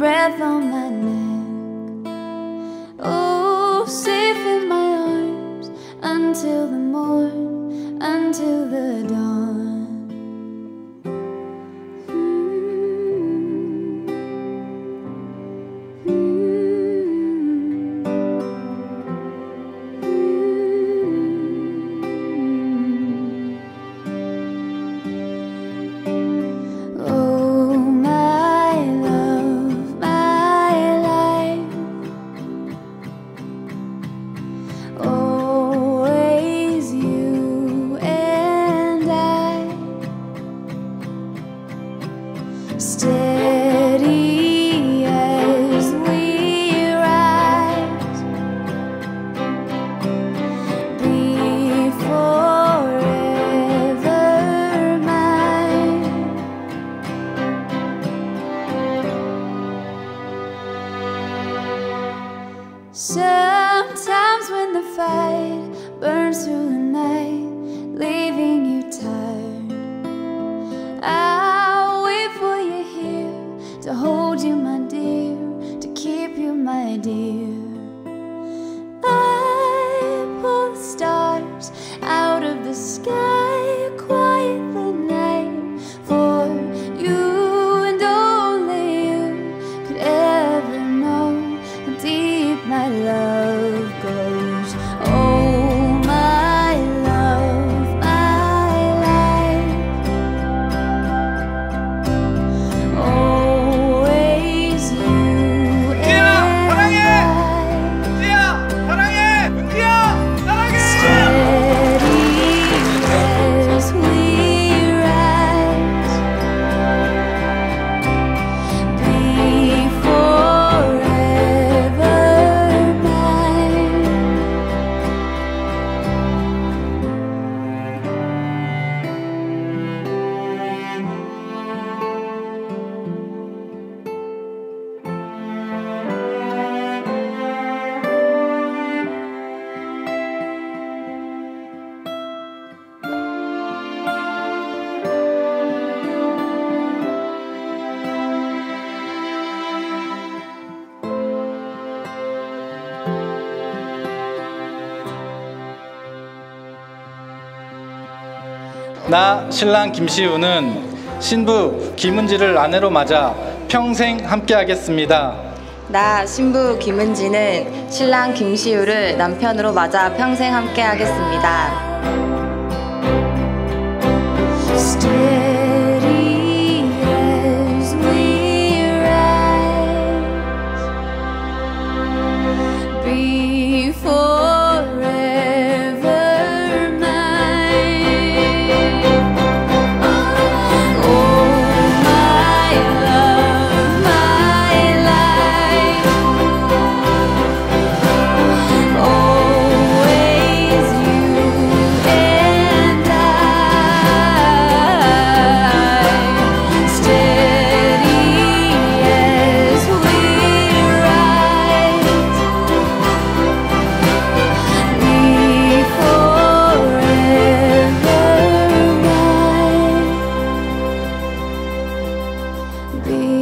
breath on my neck. Oh, safe in my arms until the morn, until the dawn. Steady as we rise, be forever mine. Sometimes when the fight burns through the night, leaving you tired, I'll wait for you here to hold you, my dear, to keep you, my dear. I pull the stars out of the sky, quiet the night for you, and only you could ever know how deep my love goes. Oh, my love, my life, always you and I. Steady as we rise, be forever mine. 나 신랑 김시우는 신부 김은지를 아내로 맞아 평생 함께하겠습니다. 나 신부 김은지는 신랑 김시우를 남편으로 맞아 평생 함께하겠습니다. Steady as we rise, be forever mine. Oh, my love, my life, always you and I. Steady as we rise, be forever mine. Be